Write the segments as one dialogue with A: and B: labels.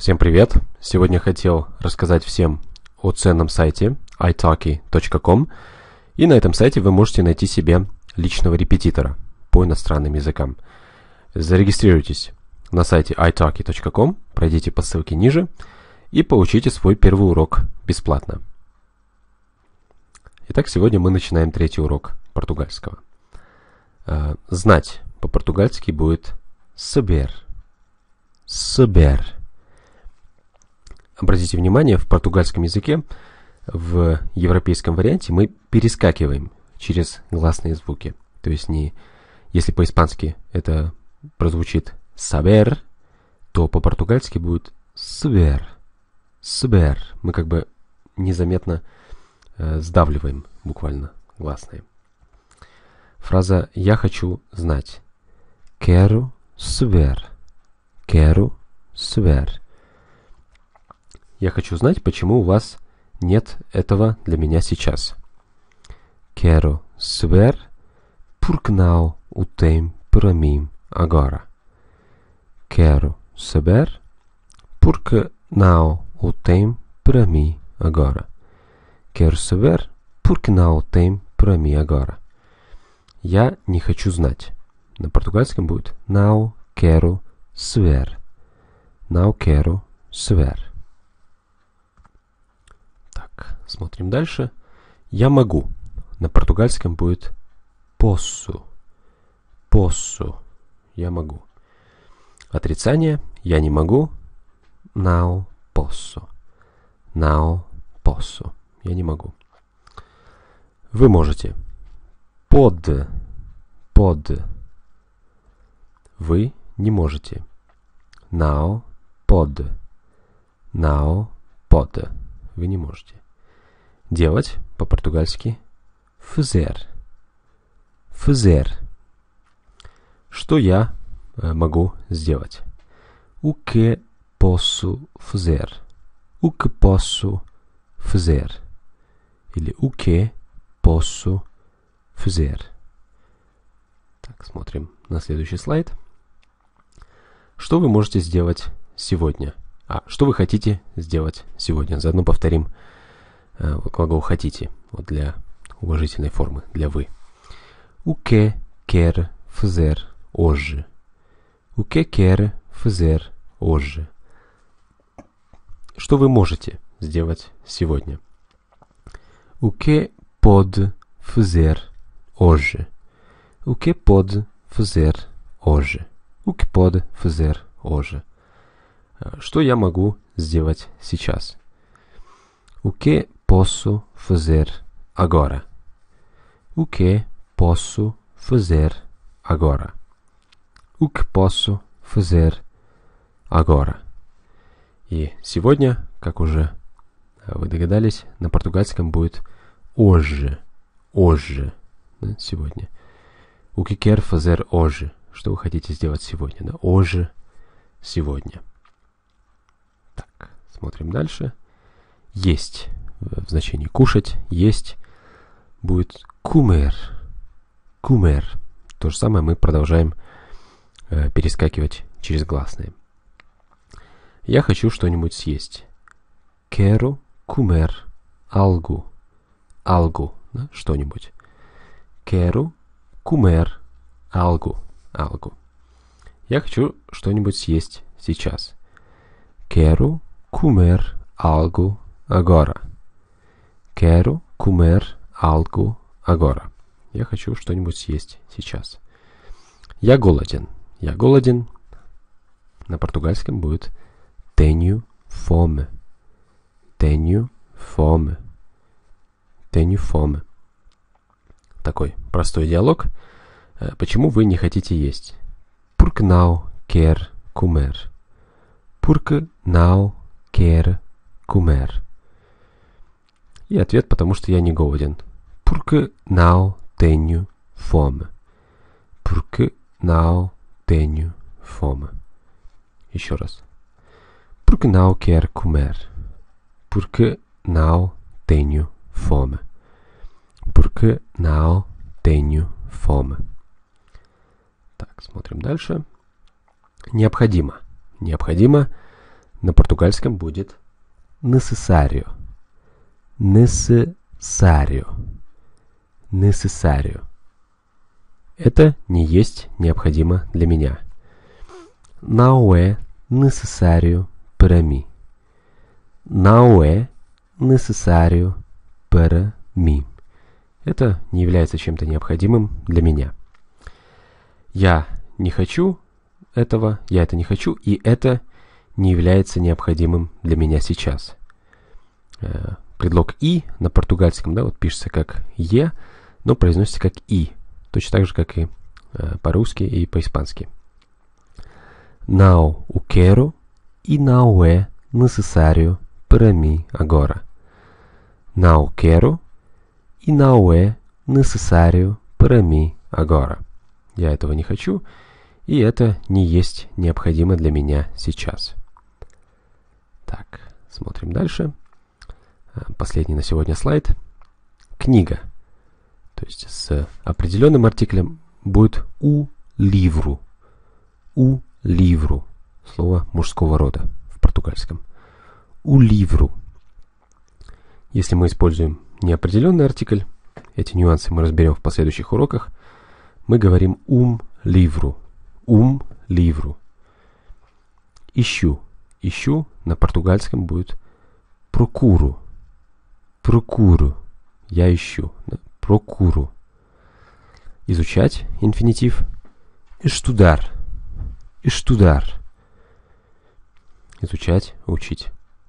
A: Всем привет! Сегодня хотел рассказать всем о ценном сайте italki.com, и на этом сайте вы можете найти себе личного репетитора по иностранным языкам. Зарегистрируйтесь на сайте italki.com, пройдите по ссылке ниже и получите свой первый урок бесплатно. Итак, сегодня мы начинаем третий урок португальского. Знать по-португальски будет saber. Saber. Обратите внимание, в португальском языке, в европейском варианте мы перескакиваем через гласные звуки. То есть, если по-испански это прозвучит saber, то по-португальски будет saber. Saber. Мы как бы незаметно сдавливаем буквально гласные. Фраза «я хочу знать». Quero saber. Quero saber. Я хочу знать, почему у вас нет этого для меня сейчас. Quero saber por que não o tem para mim agora. Quero saber por que não o tem para mim agora. Quero saber por que não o tem para mim agora. Я не хочу знать. На португальском будет não quero saber. Não quero saber. Смотрим дальше. Я могу. На португальском будет posso. Posso. Я могу. Отрицание. Я не могу. Não posso. Não posso. Я не могу. Вы можете. Pode. Pode. Вы не можете. Não pode. Não pode. Вы не можете. Делать по-португальски fazer. Fazer. Что я могу сделать? O que posso fazer? O que posso fazer? Или o que posso fazer? Так, смотрим на следующий слайд. Что вы можете сделать сегодня? Что вы хотите сделать сегодня? Заодно повторим глагол «хотите», вот для уважительной формы, для «вы». O que quer fazer hoje? O que quer fazer hoje? Что вы можете сделать сегодня? O que pode fazer hoje? O que pode fazer hoje? O que pode fazer hoje? Что я могу сделать сейчас? O que posso fazer agora? O que posso fazer agora? O que posso fazer agora? И сегодня, как уже вы догадались, на португальском будет hoje. Hoje. Да, сегодня. O que quer fazer hoje? Что вы хотите сделать сегодня? Да? Hoje. Сегодня. Так, смотрим дальше. Есть. В значении кушать, есть, будет comer. Comer. То же самое мы продолжаем перескакивать через гласные. Я хочу что-нибудь съесть. Quero comer algo. Algo. Да, что-нибудь. Quero comer algo. Algo. Я хочу что-нибудь съесть сейчас. Quero comer algo agora. Quero comer algo agora. Я хочу что-нибудь съесть сейчас. Я голоден. Я голоден. На португальском будет tenho fome. Tenho fome. Tenho fome. Такой простой диалог. Почему вы не хотите есть? Por que não quer comer? Por que não quer comer? И ответ, потому что я не голоден. Porque não tenho fome. Porque não tenho fome. Еще раз. Porque não quer comer. Porque não tenho fome. Porque não tenho fome. Так, смотрим дальше. Необходимо. Необходимо на португальском будет necessário. Necessário. Necessário. Это не есть необходимо для меня. Não é necessário para mim. Não é necessário para mim. Это не является чем-то необходимым для меня. Я не хочу этого, я это не хочу, и это не является необходимым для меня сейчас. Предлог «и» на португальском, да, вот пишется как «е», но произносится как «и», точно так же, как и по-русски и по-испански. Não o quero e não é necessário para mim agora. Não o quero e não é necessário para mim agora. Я этого не хочу, и это не есть необходимо для меня сейчас. Так, смотрим дальше. Последний на сегодня слайд. Книга. То есть с определенным артиклем будет у livro. У livro. Слово мужского рода в португальском. У livro. Если мы используем неопределенный артикль, эти нюансы мы разберем в последующих уроках, мы говорим livro. Livro. Ищу. Ищу на португальском будет procuro. Procuro. Я ищу. Procuro. Изучать. Инфинитив. Estudar. Estudar. Изучать, учить.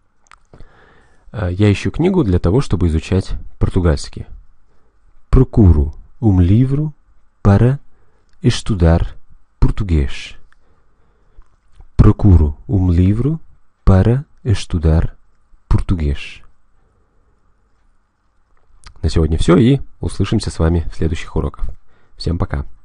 A: Я ищу книгу для того, чтобы изучать португальский. Procuro livro para estudar português. Procuro livro para estudar português. На сегодня все, и услышимся с вами в следующих уроках. Всем пока!